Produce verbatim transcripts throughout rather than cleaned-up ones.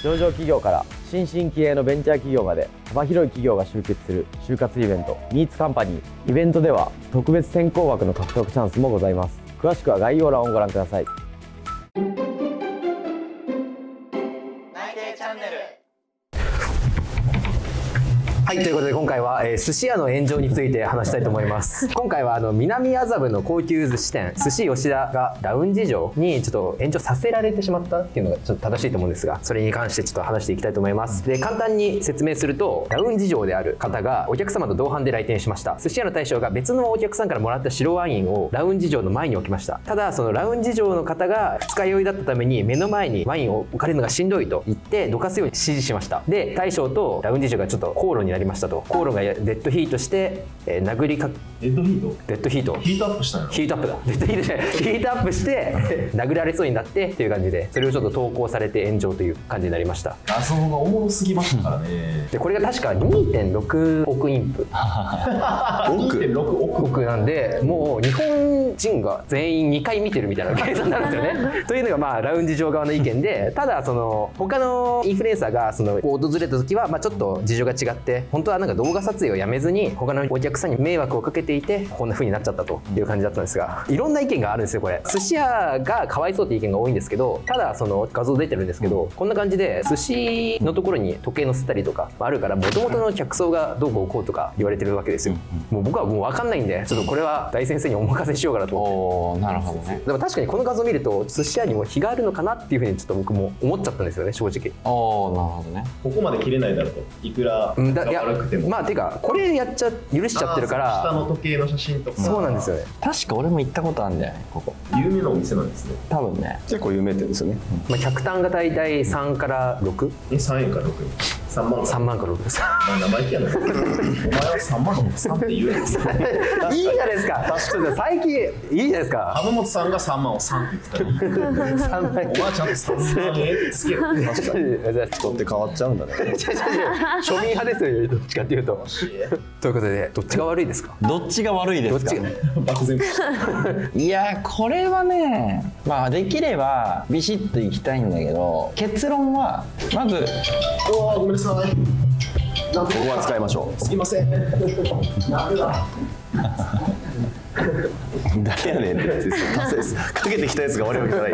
上場企業から新進気鋭のベンチャー企業まで幅広い企業が集結する就活イベントミーツカンパニー。イベントでは特別選考枠の獲得チャンスもございます。詳しくは概要欄をご覧ください。 内定チャンネル。 はい、ということで今回は、えー、寿司屋の炎上について話したいと思います。今回はあの南麻布の高級寿司店寿司吉田がラウンジ嬢にちょっと炎上させられてしまったっていうのがちょっと正しいと思うんですが、それに関してちょっと話していきたいと思います。で、簡単に説明すると、ラウンジ嬢である方がお客様と同伴で来店しました。寿司屋の大将が別のお客さんからもらった白ワインをラウンジ嬢の前に置きました。ただそのラウンジ嬢の方が二日酔いだったために目の前にワインを置かれるのがしんどいと言ってどかすように指示しました。で、大将とラウンジ嬢がちょっと口論になりましたと。口論がデッドヒートして、えー、殴りかデッドヒートデッドヒートヒートアップしたのヒートアップだデッドヒートじゃないヒートアップして殴られそうになってっていう感じで、それをちょっと投稿されて炎上という感じになりました。 謎がおもろすぎましたからね。 でこれが確か にてんろくおくインプにてんろくおく億なんで、もう日本人が全員にかい見てるみたいな計算になるんですよねというのがまあラウンジ嬢側の意見で、ただその他のインフルエンサーがその訪れた時はまあちょっと事情が違って、本当はなんか動画撮影をやめずに他のお客さんに迷惑をかけていてこんな風になっちゃったという感じだったんですが、いろんな意見があるんですよ。これ寿司屋がかわいそうって意見が多いんですけど、ただその画像出てるんですけど、こんな感じで寿司のところに時計載せたりとかあるから、もともとの客層がどうこうこうとか言われてるわけですよ。もう僕はもう分かんないんで、ちょっとこれは大先生にお任せしようかなと思って。 おー、なるほどね。 でも確かにこの画像を見ると寿司屋にも非があるのかなっていうふうにちょっと僕も思っちゃったんですよね、正直。 おー、なるほどね。 ここまで切れないだろうと、いくらうんだいや悪くても。 まあてかこれやっちゃ許しちゃってるから下の時計の写真とか。 そうなんですよね。 確か俺も行ったことあるんだよね、ここ。 有名なお店なんですね。 多分ね。 結構有名店ですよね。 まあ客単が大体さんからろく、 え、さんえんかろくえん。さんまん。 さんまんからろくです。 まあ生意気やな。お前はさんまんのさんって言うやん。 いいじゃないですか。確かに最近いいじゃないですか。 浜本さんがさんまんをさんって言ってたの。 さんまん。 お前ちゃんとさんまん円ってつけよ。 確かに。 人って変わっちゃうんだね。 庶民派ですよ、どっちかっていうと。ということでどっちが悪いですか。 どっちが悪いですか。 どっちが漠然と。 いやー、これはね、まあできればビシッといきたいんだけど、結論はまずおー、ごめんなさい。 ここは使いましょすいません。なんでだ。 う。誰やねんって達成ですかけてきたやつが悪いわけじゃない。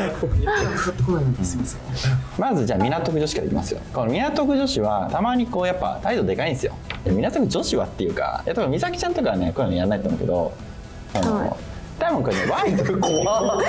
まずじゃあ港区女子からいきますよ。この港区女子はたまにこうやっぱ態度でかいんですよ。港区女子はっていうか、いや多分美咲ちゃんとかはねこういうのやらないと思うけど、あの、はい、多分これねワインとか怖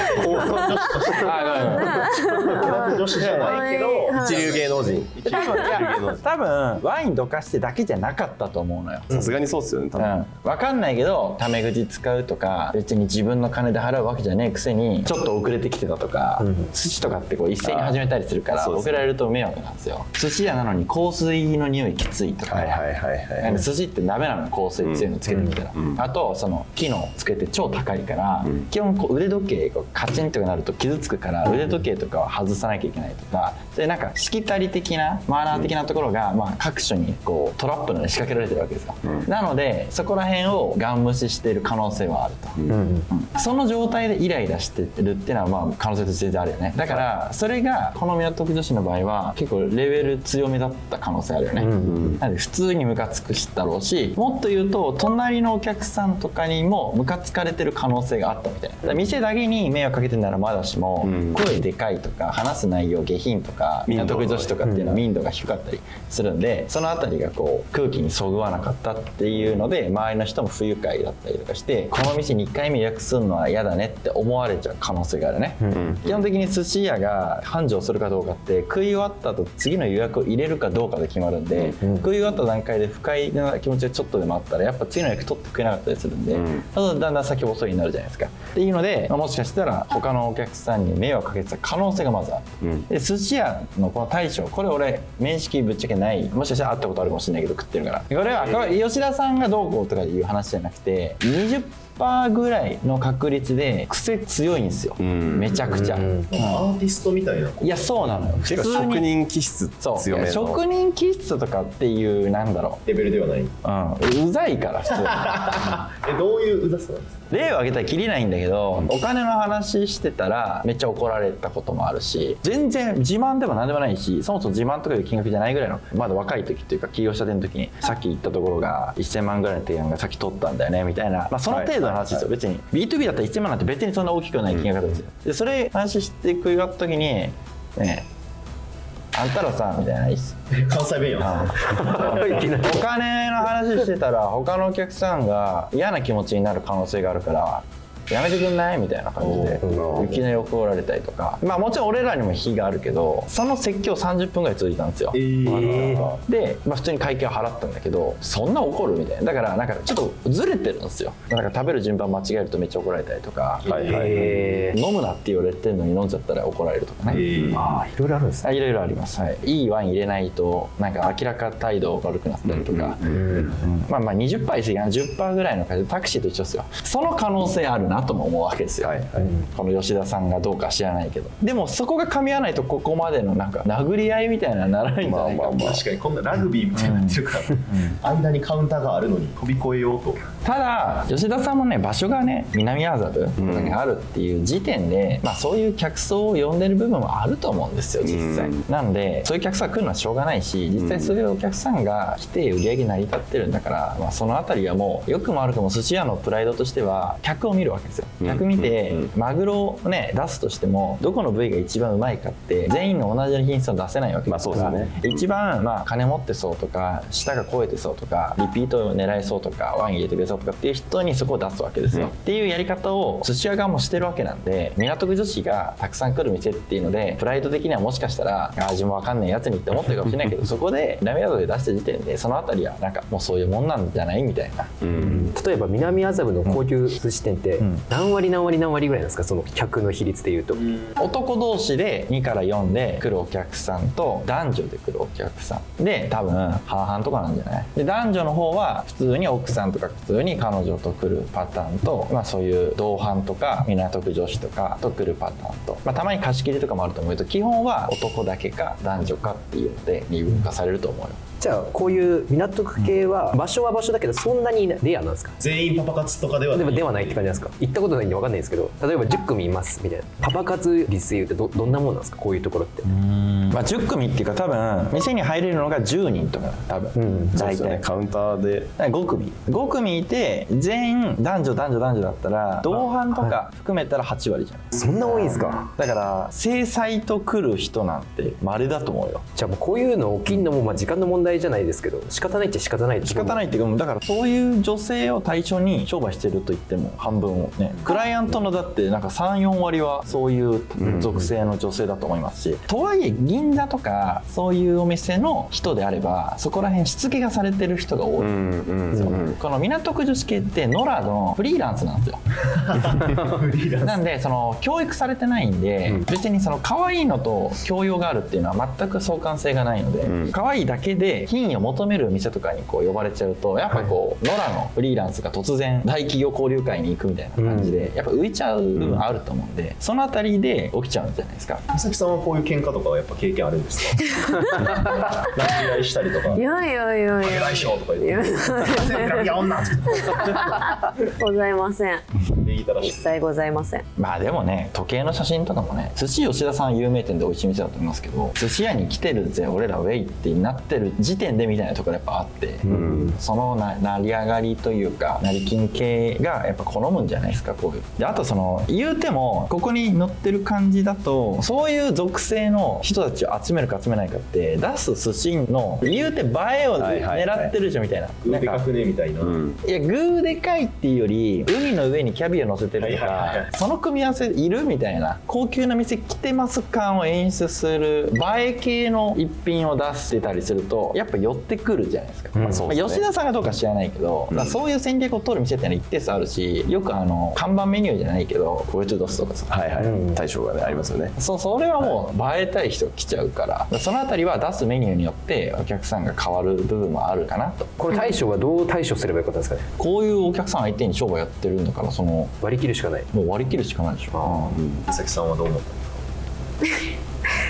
港区女子じゃないけど一流芸能人。 多分ワインどかしてだけじゃなかったと思うのよ。 さすがにそうっすよね。多分。 うん、分かんないけどタメ口使うとか、別に自分の金で払うわけじゃねえくせにちょっと遅れてきてたとか、うん、寿司とかってこう一斉に始めたりするから遅られると迷惑なんですよ。寿司屋なのに香水の匂いきついとか、 はいはいはいはい。 寿司ってダメなの、香水強いのつけてみたら、うんうん、あとその機能つけて超高いから、うん、基本こう腕時計こうカチンとかなると傷つくから腕時計とかは外さなきゃいけないとか、それなんかしきたり的なマナー的なところが、まあ、各所にこうトラップのように仕掛けられてるわけですよ、うん、なのでそこら辺をガン無視している可能性はあると、うんうん、その状態でイライラしてるっていうのはまあ可能性として全然あるよね。だからそれがこの港区女子の場合は結構レベル強めだった可能性あるよね、うんうん、なので普通にムカつくしだろうし、もっと言うと隣のお客さんとかにもムカつかれてる可能性があったみたいな。だから店だけに迷惑かけてるならまだしも、うん、声でかいとか話す内容下品とか港区女子とかっていうのは民度が低かったりするんで、そのあたりがこう空気にそぐわなかったっていうので周りの人も不愉快だったりとかして、この店にいっかいめ予約するのは嫌だねって思われちゃう可能性があるね、うん、基本的に寿司屋が繁盛するかどうかって食い終わった後次の予約を入れるかどうかで決まるんで、うん、食い終わった段階で不快な気持ちがちょっとでもあったらやっぱ次の予約取ってくれなかったりするんで、うん、だんだん先遅いになるじゃないですかっていうので、まあ、もしかしたら他のお客さんに迷惑かけてた可能性がまずある、うん、で寿司屋のこの大将、これ俺面識ぶっちゃけない、もしかしたら会ったことあるかもしれないけど食ってるから、これはこれ吉田さんがどうこうとかいう話じゃなくて にじゅっパーセント ぐらいの確率で癖強いんですよ、めちゃくちゃ、うん、 アーティストみたいな。 いやそうなのよ、普通に職人気質強めの、 職人気質とかっていうなんだろうレベルではない、 うん、うざいから普通えどういううざさなんですか。 例を挙げたらきりないんだけど、お金の話してたらめっちゃ怒られたこともあるし、全然自慢でも何でもないし、そもそも自慢とかいう金額じゃないぐらいの、まだ若い時っていうか起業したての時にさっき言ったところがいっせんまんぐらいの提案がさっき取ったんだよねみたいな、まあ、その程度の話ですよ。別に ビーツービー だったらいっせんまんなんて別にそんな大きくない金額ですよ。でそれ話してくれた時にねえあんたらさみたいな、いいっす関西弁やお金の話してたら他のお客さんが嫌な気持ちになる可能性があるからやめてくんないみたいな感じでいきなり怒られたりとか、まあもちろん俺らにも非があるけど、その説教さんじゅっぷんぐらい続いたんですよ。えー、で、まあ、普通に会計を払ったんだけど、そんな怒るみたいな。だからなんかちょっとずれてるんですよ。なんか食べる順番間違えるとめっちゃ怒られたりとか、えー、飲むなって言われてるのに飲んじゃったら怒られるとかね。えー、 ああいろいろあるんですね。 いろいろあります、はい、いいワイン入れないとなんか明らか態度悪くなったりとか、まあまあ にじゅっパーセント いいかな じゅっパーセント ぐらいの感じでタクシーと一緒ですよ。その可能性あるなとも思うわけですよ。はいはい、この吉田さんがどうか知らないけど、でもそこが噛み合わないとここまでのなんか殴り合いみたいなのならないんじゃないか。まあまあまあ、 確かにこんなラグビーみたいになってるから、うん、間にカウンターがあるのに飛び越えようと。 ただ吉田さんもね場所がね南麻布にあるっていう時点で、まあ、そういう客層を呼んでる部分もあると思うんですよ実際、うん、なんでそういう客さんが来るのはしょうがないし、実際そういうお客さんが来て売り上げ成り立ってるんだから、まあ、そのあたりはもう良くも悪くも寿司屋のプライドとしては客を見るわけですよ。客見て、うん、マグロをね出すとしてもどこの部位が一番うまいかって全員の同じ品質を出せないわけですから、まあそうですね、一番まあ金持ってそうとか舌が肥えてそうとかリピートを狙えそうとかワイン入れてくれそうとかっていう人にそこを出すわけですよ、うん、っていうやり方を寿司屋側もしてるわけなんで、港区女子がたくさん来る店っていうのでプライド的にはもしかしたら味も分かんないやつにって思ってるかもしれないけどそこで南麻布で出した時点でそのあたりはなんかもうそういうもんなんじゃないみたいな、 うん、例えば南麻布の高級寿司店って何割何割何割ぐらいなんですか、その客の比率でいうと。 男同士でにからよんで来るお客さんと男女で来るお客さんで多分半々とかなんじゃない。で男女の方は普通に奥さんとか普通に彼女と来るパターンと、まあ、そういう同伴とか港区女子とかと来るパターンと、まあ、たまに貸し切りとかもあると思うけど基本は男だけか男女かっていうので二分化されると思うよ。 じゃあこういう港区系は場所は場所だけどそんなにレアなんですか。 全員パパ活とかではない。 でもではないって感じなんですか。行ったことないんで分かんないんですけど、例えばじゅっ組いますみたいなパパ活率言うと ど, どんなもんなんですかこういうところって。うーん、まあ、じゅっ組っていうか多分店に入れるのがじゅうにんとか多分、うん、大体、ね、 カウンターでご組ご組いて全員男女男女男女だったら同伴とか含めたらはち割じゃない。 そんな多いんですか。 だから制裁と来る人なんて稀だと思うよ。 じゃあもうこういうの起きんのもまあ時間の問題じゃないですけど仕方ないっちゃ仕方ない仕方ないっていうか、だからそういう女性を対象に商売してると言っても半分をね、クライアントのだってなんかさん、よん割はそういう属性の女性だと思いますし、とはいえ銀座とかそういうお店の人であればそこら辺しつけがされてる人が多いんですよ。この港区女子系ってノラのフリーランスなんですよなんでその教育されてないんで、うん、別にその可愛いのと教養があるっていうのは全く相関性がないので、うん、可愛いだけで品位を求める店とかにこう呼ばれちゃうとやっぱこう、はい、ノラのフリーランスが突然大企業交流会に行くみたいな感じで、うん、やっぱ浮いちゃう部分あると思うんで、そのあたりで起きちゃうんじゃないですか。 美咲さんはこういう喧嘩とかはやっぱ経験あるんですかラジ合いしたりとか。 いやいやいやいや。 ないしょとか言って。いや女。 ございません。一切ございません。 まあでもね時計の写真とかもね、寿司吉田さん有名店で美味しい店だと思いますけど、寿司屋に来てるぜ俺らウェイってなってる時点でみたいなところやっぱあって、うん、そのな成り上がりというか成金系がやっぱ好むんじゃないですかこういう。であとその言うてもここに載ってる感じだとそういう属性の人たちを集めるか集めないかって出す寿司の言うて映えを狙ってるじゃんみたいな。 グーでかくねみたいな。 いやグーでかいっていうより海の上にキャビア乗せてるとかその組み合わせいるみたいな高級な店来てます感を演出する映え系の一品を出してたりするとやっぱ寄ってくるじゃないですか、うんまあそうですね、吉田さんがどうか知らないけど、うん、そういう戦略を取る店ってのは一定数あるし、よくあの看板メニューじゃないけどポテトドスとかさ、 はいはい、うん、大将がねありますよね。 そうそれはもう映えたい人が来ちゃうから、そのあたりは出すメニューによってお客さんが変わる部分もあるかなと。 これ大将はどう対処すればよかったんですかね。 こういうお客さん相手に商売やってるんだからその割り切るしかない。 もう割り切るしかないでしょ。 美咲さんはどう思ったんですか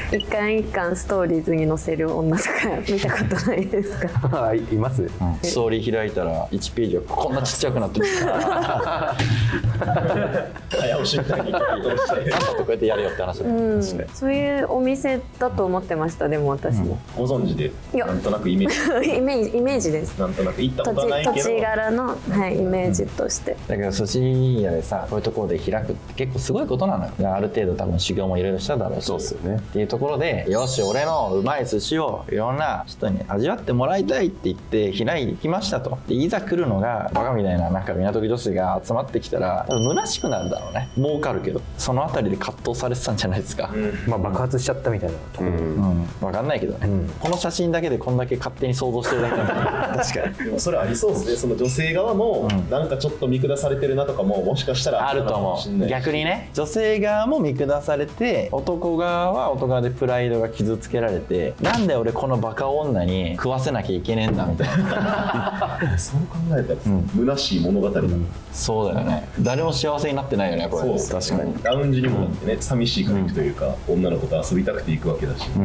一巻一巻ストーリーズに載せる女とか見たことないですか？ あいますストーリー開いたらいちページがこんなちっちゃくなってる早押しみたいに移動して朝とこうやってやれよって話だ、 うん、そういうお店だと思ってました。でも私も、 ご存知でいやなんとなくイメージイメージイメージです。 なんとなく行った土ことはないけど地土地柄の、はい、イメージとして、 だけど寿司屋でさこういうところで開くって結構すごいことなのよ。ある程度多分修行もいろいろしただろうし、 そうですよねっていうところでよし俺のうまい寿司をいろんな人に味わってもらいたいって言って開いてきましたと。でいざ来るのがバカみたいななんか港区女子が集まってきたら多分虚しくなるだろうね。儲かるけどそのあたりで葛藤されてたんじゃないですか。 まあ爆発しちゃったみたいなところ、 うん分かんないけどね、うん、この写真だけでこんだけ勝手に想像してるだけなんだ確かにでもそれありそうですね。その女性側もなんかちょっと見下されてるなとかももしかしたらあると思う。逆にね女性側も見下されて男側は男側でプライドが傷つけられてなんで俺このバカ女に食わせなきゃいけねえんだみたいなそう考えたら、うん、虚しい物語だ、うん、 そうだよね。誰も幸せになってないよねこれ。 そう確かにラウンジにもだってね、うん、寂しいから行くというか、うん、女の子と遊びたくて行くわけだし、うん、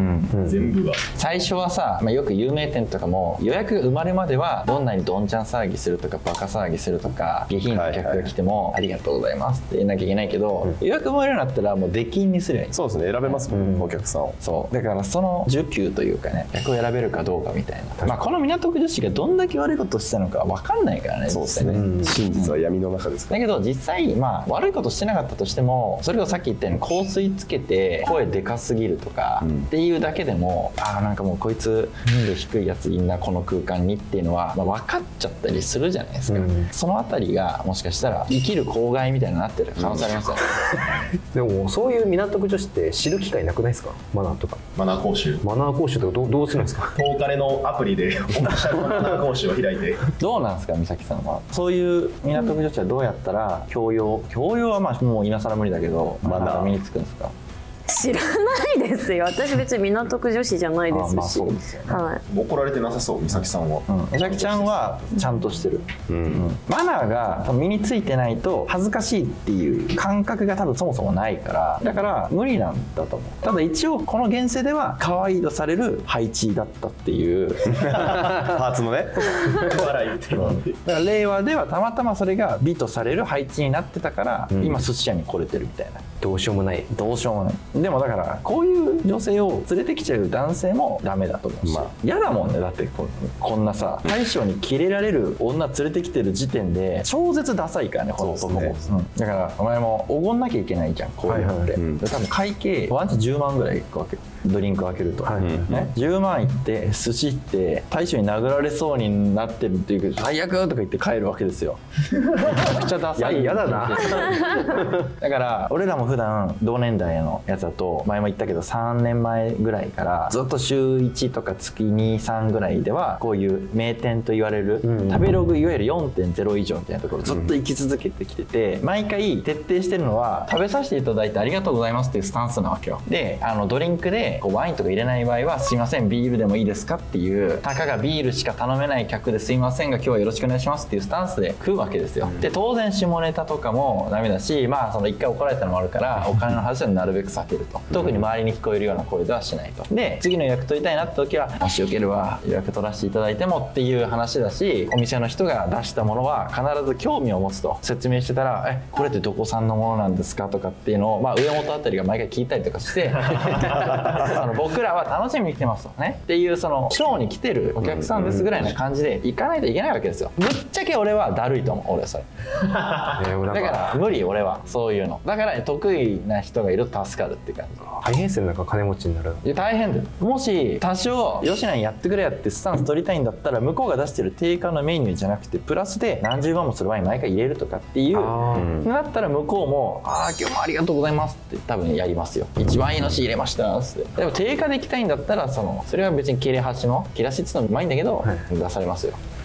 全部が最初はさ、まあ、よく有名店とかも予約が生まれまではどんなにどんちゃん騒ぎするとかバカ騒ぎするとか下品な客が来ても、はいはい、ありがとうございますって言わなきゃいけないけど、うん、予約生まれるようになったらもう出禁にするように。 そうですね選べますもん、うん、お客さんを。 そうだからその需給というかね客を選べるかどうかみたいな、まあ、この港区女子がどんだけ悪いことしたのか分かんないからね。 そうですね、うん、真実は闇の中ですから。 だけど実際まあ悪いことしてなかったとしてもそれをさっき言ったように香水つけて声でかすぎるとか、うん、っていうだけでもああなんかもうこいつ民度低いやついんなこの空間にっていうのは、まあ、分かっちゃったりするじゃないですか、うん、そのあたりがもしかしたら生きる公害みたいになってる可能性ありますよね、 うん、でもそういう港区女子って知る機会なくないですか？マナーとかマナー講習マナー講習とかどう、どうするんですか？ 遠金のアプリでオフィシャルマナー講習を開いてどうなんですか美咲さんは。そういう港区女子はどうやったら教養教養はまあもう今更無理だけどマナー身につくんですか？ 知らないですよ。私別に港区女子じゃないですし。 あ、まあそうですよね、 はい、 怒られてなさそう美咲さんは。 うん、美咲ちゃんはちゃんとしてる、うんうん、マナーが身についてないと恥ずかしいっていう感覚が多分そもそもないからだから無理なんだと思う。ただ一応この現世では可愛いとされる配置だったっていうパーツのね笑いみたいな、うん、 だから令和ではたまたまそれが美とされる配置になってたから、うん、今寿司屋に来れてるみたいな。 どうしようもないどうしようもない。でもだからこういう女性を連れてきちゃう男性もダメだと思うし、まあ、嫌だもんね。だってここんなさ大将にキレられる女連れてきてる時点で超絶ダサいからねこの男も、ね、うん、だからお前もおごんなきゃいけないじゃんこういうのって、はいはい、うん、多分会計ワンチじゅうまんぐらいいくわけ。ドリンク開けると、はい、ね、じゅうまんいって寿司って大将に殴られそうになってるっていう最悪とか言って帰るわけですよ。めちゃくちゃダサい。 嫌だなだから俺らも普段同年代のやつだと前も言ったけどさんねんまえぐらいからずっと週いちとか月に、さんぐらいではこういう名店と言われる、うん、食べログいわゆる よんてんゼロ 以上みたいなところずっと生き続けてきてて、うん、毎回徹底してるのは食べさせていただいてありがとうございますっていうスタンスなわけよ。であのドリンクでこうワインとか入れない場合はすいませんビールでもいいですかっていうたかがビールしか頼めない客ですいませんが今日はよろしくお願いしますっていうスタンスで食うわけですよ。で当然下ネタとかもダメだしまあその一回怒られたのもあるからお金の話はなるべく避けると特に周りに聞こえるような声ではしないと。で次の予約取りたいなって時はもしよければ予約取らせていただいてもっていう話だしお店の人が出したものは必ず興味を持つと説明してたらえこれってどこ産のものなんですかとかっていうのを、まあ、上本あたりが毎回聞いたりとかしてあの僕らは楽しみに来てますとねっていうそのショーに来てるお客さんですぐらいな感じで行かないといけないわけですよ。ぶっちゃけ俺はだるいと思う俺はそれだから無理俺はそういうのだから得意な人がいると助かるって感じ。 大変ですよなんか金持ちになる。 いや大変だよ。もし多少吉野にやってくれやってスタンス取りたいんだったら向こうが出してる定価のメニューじゃなくてプラスで何十万もするワイン毎回入れるとかっていうだったら向こうもああ今日もありがとうございますって多分やりますよ。一番いいの仕入れましたって。でも定価で行きたいんだったらそのそれは別に切れ端の切らしっていうのもうまいんだけど、はい、出されますよ。 大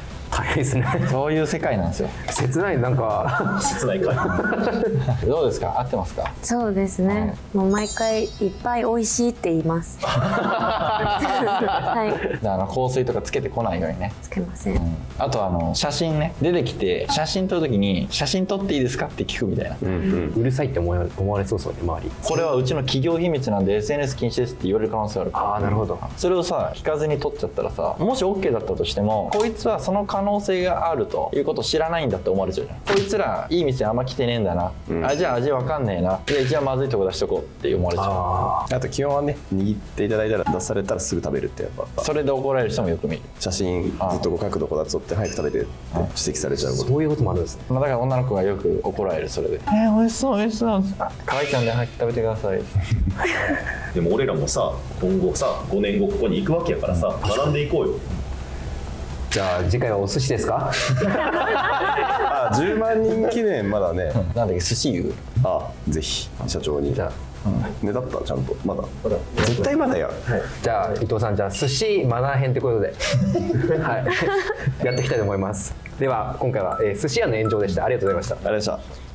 ないですね。 そういう世界なんですよ。 切ないなんか切ないかどうですか、合ってますか？ そうですね、もう毎回いっぱい美味しいって言いますはい、 あの香水とかつけてこないようにね。 つけません、 うん、あとあの写真ね、出てきて写真撮る時に写真撮っていいですかって聞くみたいな、 うんうん、うるさいって思われ思われそうそうね、周り。 これはうちの企業秘密なんで エスエヌエス 禁止ですって言われる可能性ある。 ああ、なるほど。 それをさ聞かずに撮っちゃったらさ、もし オーケー だったとしてもこいつはその可能性があるということを知らないんだって思われちゃうじゃん。こいつらいい店あんま来てねえんだな、うん、あじゃあ味わかんねえな、でじゃあまずいとこ出しとこうって思われちゃう。 あ, あと基本はね、握っていただいたら出されたらすぐ食べるってやっぱそれで怒られる人もよく見る。 写真ずっとこう角度こだわって撮って早く食べてって指摘されちゃうこと。 そういうこともあるんですね。 まあだから女の子がよく怒られる。それで「えー、美味しそう美味しそう」あ「可愛いちゃんで早く食べてください」 でも俺らもさ今後さごねんごここに行くわけやからさ、学んでいこうよ。 じゃあ次回はお寿司ですか？ あ、じゅうまんにん記念まだね。 なんだっけ、寿司湯。あぜひ社長に。 じゃあ、 うん、ねだったちゃんとまだ絶対まだや、はい、 じゃあ伊藤さん、じゃあ寿司マナー編ということではいやっていきたいと思います。では今回は、えー、寿司屋の炎上でした。ありがとうございました。 ありがとうございました。